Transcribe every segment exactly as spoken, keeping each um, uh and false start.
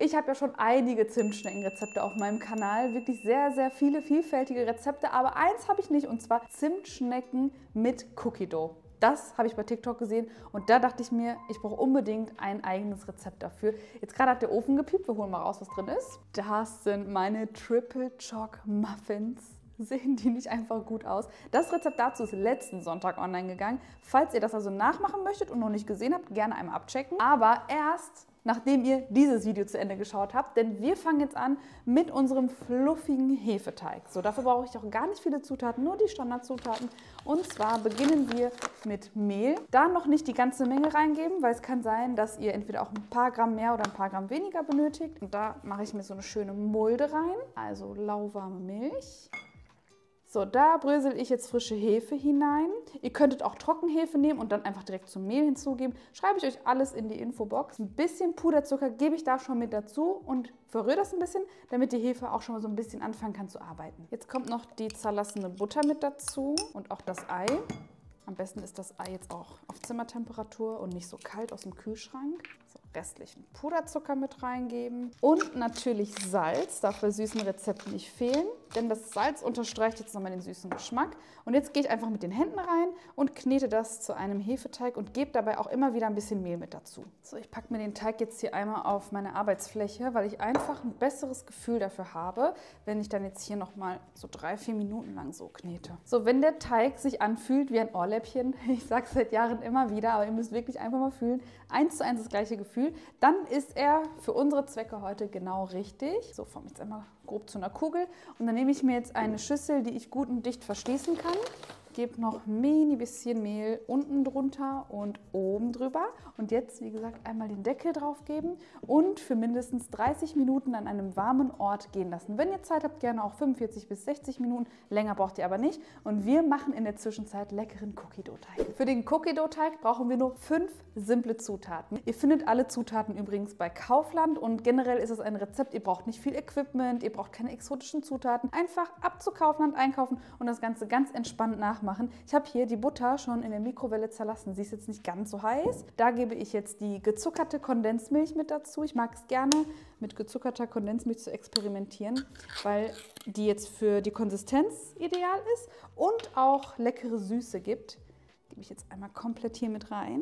Ich habe ja schon einige Zimtschneckenrezepte auf meinem Kanal, wirklich sehr, sehr viele vielfältige Rezepte, aber eins habe ich nicht, und zwar Zimtschnecken mit Cookie Dough. Das habe ich bei TikTok gesehen und da dachte ich mir, ich brauche unbedingt ein eigenes Rezept dafür. Jetzt gerade hat der Ofen gepiept, wir holen mal raus, was drin ist. Das sind meine Triple Choc Muffins. Sehen die nicht einfach gut aus? Das Rezept dazu ist letzten Sonntag online gegangen. Falls ihr das also nachmachen möchtet und noch nicht gesehen habt, gerne einmal abchecken. Aber erst nachdem ihr dieses Video zu Ende geschaut habt, denn wir fangen jetzt an mit unserem fluffigen Hefeteig. So, dafür brauche ich auch gar nicht viele Zutaten, nur die Standardzutaten. Und zwar beginnen wir mit Mehl. Da noch nicht die ganze Menge reingeben, weil es kann sein, dass ihr entweder auch ein paar Gramm mehr oder ein paar Gramm weniger benötigt. Und da mache ich mir so eine schöne Mulde rein, also lauwarme Milch. So, da brösel ich jetzt frische Hefe hinein. Ihr könntet auch Trockenhefe nehmen und dann einfach direkt zum Mehl hinzugeben. Schreibe ich euch alles in die Infobox. Ein bisschen Puderzucker gebe ich da schon mit dazu und verrühre das ein bisschen, damit die Hefe auch schon mal so ein bisschen anfangen kann zu arbeiten. Jetzt kommt noch die zerlassene Butter mit dazu und auch das Ei. Am besten ist das Ei jetzt auch auf Zimmertemperatur und nicht so kalt aus dem Kühlschrank. So, restlichen Puderzucker mit reingeben und natürlich Salz, darf bei süßen Rezepten nicht fehlen, denn das Salz unterstreicht jetzt nochmal den süßen Geschmack. Und jetzt gehe ich einfach mit den Händen rein und knete das zu einem Hefeteig und gebe dabei auch immer wieder ein bisschen Mehl mit dazu. So, ich packe mir den Teig jetzt hier einmal auf meine Arbeitsfläche, weil ich einfach ein besseres Gefühl dafür habe, wenn ich dann jetzt hier nochmal so drei, vier Minuten lang so knete. So, wenn der Teig sich anfühlt wie ein Ohrläppchen, ich sage es seit Jahren immer wieder, aber ihr müsst wirklich einfach mal fühlen, eins zu eins das gleiche Gefühl, dann ist er für unsere Zwecke heute genau richtig. So, forme ich jetzt einmal grob zu einer Kugel und dann nehme ich mir jetzt eine Schüssel, die ich gut und dicht verschließen kann. Gebe noch ein mini bisschen Mehl unten drunter und oben drüber. Und jetzt, wie gesagt, einmal den Deckel drauf geben und für mindestens dreißig Minuten an einem warmen Ort gehen lassen. Wenn ihr Zeit habt, gerne auch fünfundvierzig bis sechzig Minuten. Länger braucht ihr aber nicht. Und wir machen in der Zwischenzeit leckeren Cookie Dough Teig. Für den Cookie Dough Teig brauchen wir nur fünf simple Zutaten. Ihr findet alle Zutaten übrigens bei Kaufland und generell ist es ein Rezept. Ihr braucht nicht viel Equipment, ihr braucht keine exotischen Zutaten. Einfach ab zu Kaufland einkaufen und das Ganze ganz entspannt nachmachen. Machen. Ich habe hier die Butter schon in der Mikrowelle zerlassen. Sie ist jetzt nicht ganz so heiß. Da gebe ich jetzt die gezuckerte Kondensmilch mit dazu. Ich mag es gerne, mit gezuckerter Kondensmilch zu experimentieren, weil die jetzt für die Konsistenz ideal ist und auch leckere Süße gibt. Gebe ich jetzt einmal komplett hier mit rein.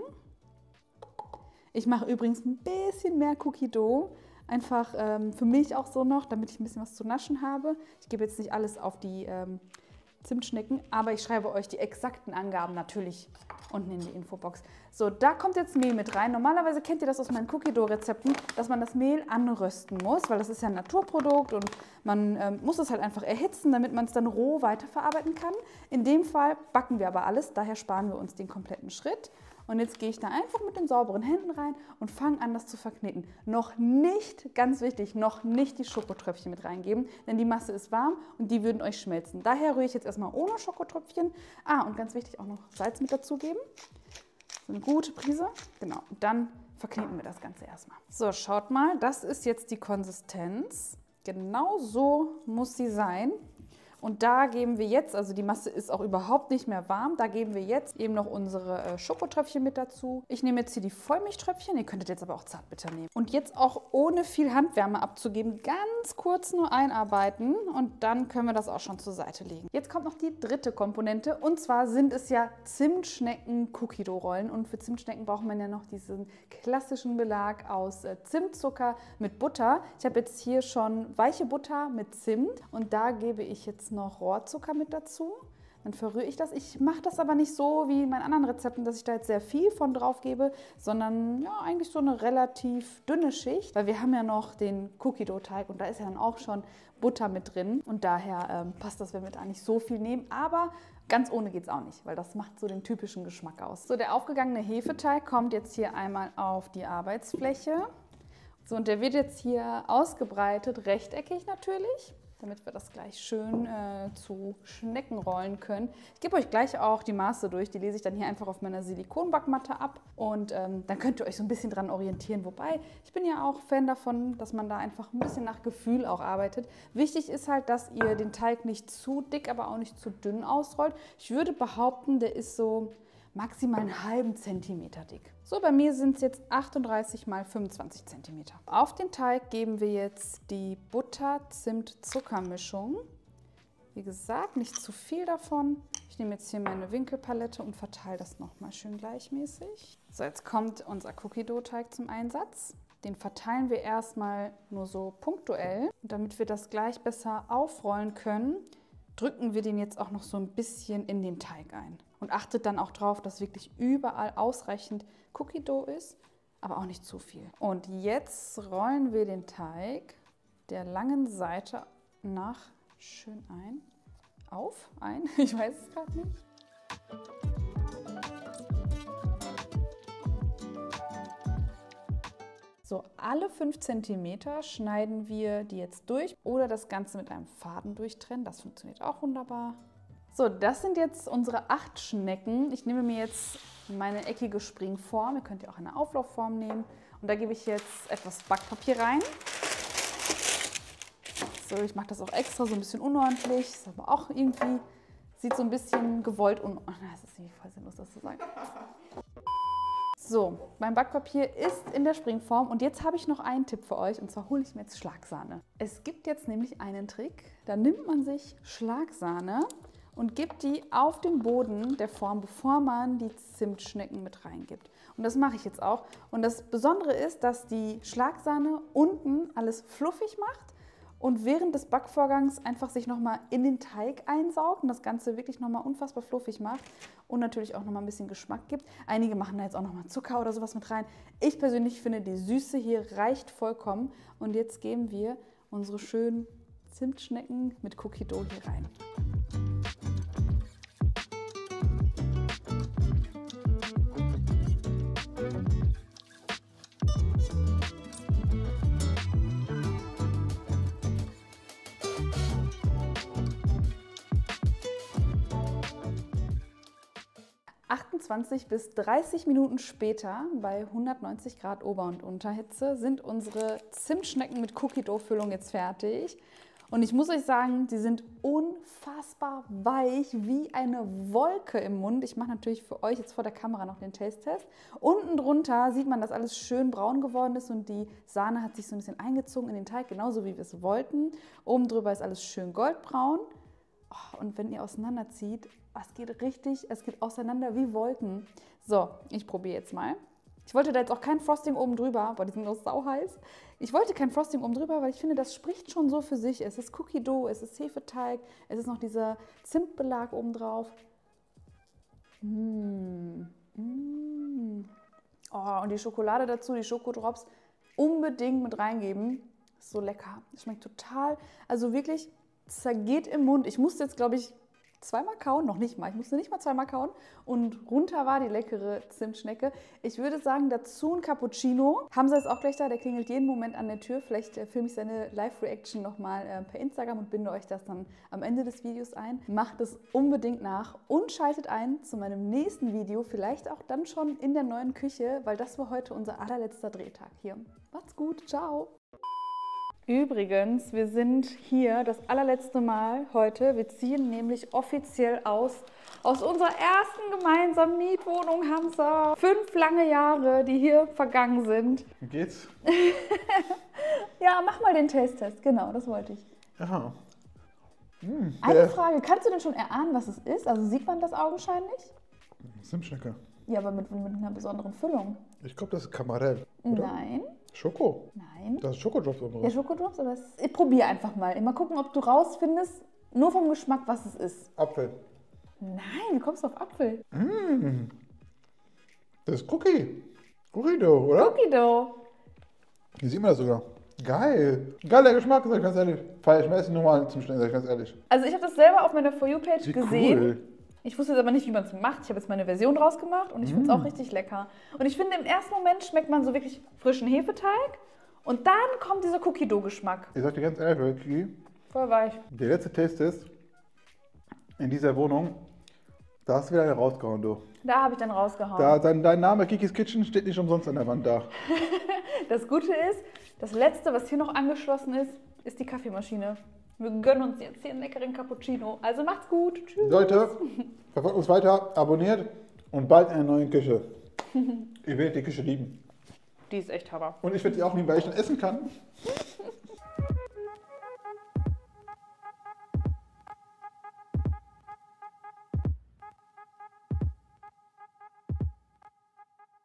Ich mache übrigens ein bisschen mehr Cookie Dough. Einfach ähm, für mich auch so noch, damit ich ein bisschen was zu naschen habe. Ich gebe jetzt nicht alles auf die ähm, Zimtschnecken, aber ich schreibe euch die exakten Angaben natürlich unten in die Infobox. So, da kommt jetzt Mehl mit rein. Normalerweise kennt ihr das aus meinen Cookie Dough Rezepten, dass man das Mehl anrösten muss, weil das ist ja ein Naturprodukt und man ähm, muss es halt einfach erhitzen, damit man es dann roh weiterverarbeiten kann. In dem Fall backen wir aber alles, daher sparen wir uns den kompletten Schritt. Und jetzt gehe ich da einfach mit den sauberen Händen rein und fange an, das zu verkneten. Noch nicht, ganz wichtig, noch nicht die Schokotröpfchen mit reingeben, denn die Masse ist warm und die würden euch schmelzen. Daher rühre ich jetzt erstmal ohne Schokotröpfchen. Ah, und ganz wichtig auch noch Salz mit dazugeben. So eine gute Prise. Genau, und dann verkneten wir das Ganze erstmal. So, schaut mal, das ist jetzt die Konsistenz. Genau so muss sie sein. Und da geben wir jetzt, also die Masse ist auch überhaupt nicht mehr warm, da geben wir jetzt eben noch unsere äh, Schokotröpfchen mit dazu. Ich nehme jetzt hier die Vollmilchtröpfchen, ihr könntet jetzt aber auch Zartbitter nehmen. Und jetzt auch ohne viel Handwärme abzugeben, ganz kurz nur einarbeiten und dann können wir das auch schon zur Seite legen. Jetzt kommt noch die dritte Komponente und zwar sind es ja Zimtschnecken-Cookie-Dough-Rollen und für Zimtschnecken braucht man ja noch diesen klassischen Belag aus äh, Zimtzucker mit Butter. Ich habe jetzt hier schon weiche Butter mit Zimt und da gebe ich jetzt noch Rohrzucker mit dazu. Dann verrühre ich das. Ich mache das aber nicht so wie in meinen anderen Rezepten, dass ich da jetzt sehr viel von drauf gebe, sondern ja, eigentlich so eine relativ dünne Schicht, weil wir haben ja noch den Cookie Dough Teig und da ist ja dann auch schon Butter mit drin und daher ähm, passt das, wenn wir da nicht so viel nehmen, aber ganz ohne geht es auch nicht, weil das macht so den typischen Geschmack aus. So, der aufgegangene Hefeteig kommt jetzt hier einmal auf die Arbeitsfläche. So, und der wird jetzt hier ausgebreitet, rechteckig natürlich, damit wir das gleich schön äh, zu Schnecken rollen können. Ich gebe euch gleich auch die Maße durch, die lese ich dann hier einfach auf meiner Silikonbackmatte ab und ähm, dann könnt ihr euch so ein bisschen dran orientieren. Wobei, ich bin ja auch Fan davon, dass man da einfach ein bisschen nach Gefühl auch arbeitet. Wichtig ist halt, dass ihr den Teig nicht zu dick, aber auch nicht zu dünn ausrollt. Ich würde behaupten, der ist so maximal einen halben Zentimeter dick. So, bei mir sind es jetzt achtunddreißig mal fünfundzwanzig Zentimeter. Auf den Teig geben wir jetzt die Butter-Zimt-Zuckermischung. Wie gesagt, nicht zu viel davon. Ich nehme jetzt hier meine Winkelpalette und verteile das nochmal schön gleichmäßig. So, jetzt kommt unser Cookie-Dough-Teig zum Einsatz. Den verteilen wir erstmal nur so punktuell. Und damit wir das gleich besser aufrollen können, drücken wir den jetzt auch noch so ein bisschen in den Teig ein. Und achtet dann auch drauf, dass wirklich überall ausreichend Cookie Dough ist, aber auch nicht zu viel. Und jetzt rollen wir den Teig der langen Seite nach schön ein. Auf, ein, ich weiß es gerade nicht. So, alle fünf Zentimeter schneiden wir die jetzt durch oder das Ganze mit einem Faden durchtrennen. Das funktioniert auch wunderbar. So, das sind jetzt unsere acht Schnecken. Ich nehme mir jetzt meine eckige Springform. Ihr könnt ja auch eine Auflaufform nehmen. Und da gebe ich jetzt etwas Backpapier rein. So, ich mache das auch extra so ein bisschen unordentlich. Ist aber auch irgendwie, sieht so ein bisschen gewollt unordentlich. Das ist irgendwie voll sinnlos, das zu sagen. So, mein Backpapier ist in der Springform und jetzt habe ich noch einen Tipp für euch und zwar hole ich mir jetzt Schlagsahne. Es gibt jetzt nämlich einen Trick, da nimmt man sich Schlagsahne und gibt die auf den Boden der Form, bevor man die Zimtschnecken mit reingibt. Und das mache ich jetzt auch. Und das Besondere ist, dass die Schlagsahne unten alles fluffig macht und während des Backvorgangs einfach sich nochmal in den Teig einsaugt und das Ganze wirklich nochmal unfassbar fluffig macht und natürlich auch nochmal ein bisschen Geschmack gibt. Einige machen da jetzt auch nochmal Zucker oder sowas mit rein. Ich persönlich finde, die Süße hier reicht vollkommen. Und jetzt geben wir unsere schönen Zimtschnecken mit Cookie Dough hier rein. achtundzwanzig bis dreißig Minuten später bei hundertneunzig Grad Ober- und Unterhitze sind unsere Zimtschnecken mit Cookie Dough Füllung jetzt fertig. Und ich muss euch sagen, die sind unfassbar weich wie eine Wolke im Mund. Ich mache natürlich für euch jetzt vor der Kamera noch den Taste-Test. Unten drunter sieht man, dass alles schön braun geworden ist und die Sahne hat sich so ein bisschen eingezogen in den Teig, genauso wie wir es wollten. Oben drüber ist alles schön goldbraun. Oh, und wenn ihr auseinanderzieht, es geht richtig, es geht auseinander wie Wolken. So, ich probiere jetzt mal. Ich wollte da jetzt auch kein Frosting oben drüber, boah, die sind noch sau heiß. Ich wollte kein Frosting oben drüber, weil ich finde, das spricht schon so für sich. Es ist Cookie Dough, es ist Hefeteig, es ist noch dieser Zimtbelag oben drauf. Mmh. Mmh. Oh, und die Schokolade dazu, die Schokodrops, unbedingt mit reingeben. Ist so lecker. Schmeckt total, also wirklich zergeht im Mund. Ich musste jetzt, glaube ich, zweimal kauen, noch nicht mal. Ich musste nicht mal zweimal kauen. Und runter war die leckere Zimtschnecke. Ich würde sagen, dazu ein Cappuccino. Hamza ist auch gleich da, der klingelt jeden Moment an der Tür. Vielleicht äh, filme ich seine Live-Reaction nochmal äh, per Instagram und binde euch das dann am Ende des Videos ein. Macht es unbedingt nach und schaltet ein zu meinem nächsten Video. Vielleicht auch dann schon in der neuen Küche, weil das war heute unser allerletzter Drehtag hier. Macht's gut, ciao! Übrigens, wir sind hier das allerletzte Mal heute. Wir ziehen nämlich offiziell aus aus unserer ersten gemeinsamen Mietwohnung, Hamza. Fünf lange Jahre, die hier vergangen sind. Wie geht's? Ja, mach mal den Taste-Test. Genau, das wollte ich. Aha. Hm, Eine Frage, kannst du denn schon erahnen, was es ist? Also sieht man das augenscheinlich? Zimtschnecke. Ja, aber mit, mit einer besonderen Füllung. Ich glaube, das ist Kamarell, oder? Nein. Schoko? Nein. Da ist Schokodrops oben Ja, drauf. Schokodrops, aber es... Ich probiere einfach mal. Mal gucken, ob du rausfindest, nur vom Geschmack, was es ist. Apfel. Nein, wie kommst du auf Apfel? Mmh. Das ist Cookie. Cookie Dough, oder? Cookie Dough. Hier sieht man das sogar. Geil. Geiler Geschmack, sag ich ganz ehrlich. Feier ich mir essen normal zum Schneiden, sag ich ganz ehrlich. Also ich habe das selber auf meiner For You-Page Wie gesehen. cool. Ich wusste jetzt aber nicht, wie man es macht. Ich habe jetzt meine Version draus gemacht und ich finde es auch richtig lecker. Und ich finde, im ersten Moment schmeckt man so wirklich frischen Hefeteig und dann kommt dieser Cookie Dough-Geschmack. Ich sag dir ganz ehrlich, Kiki, Voll weich. der letzte Taste-Test in dieser Wohnung, da hast du wieder eine rausgehauen, du. Da habe ich dann rausgehauen. Da, dein, dein Name Kikis Kitchen steht nicht umsonst an der Wand da. Das Gute ist, das Letzte, was hier noch angeschlossen ist, ist die Kaffeemaschine. Wir gönnen uns jetzt hier einen leckeren Cappuccino. Also macht's gut. Tschüss. Leute, verfolgt uns weiter, abonniert Und bald in einer neuen Küche. Ihr werdet die Küche lieben. Die ist echt Hammer. Und ich werde die auch lieben, weil ich dann essen kann.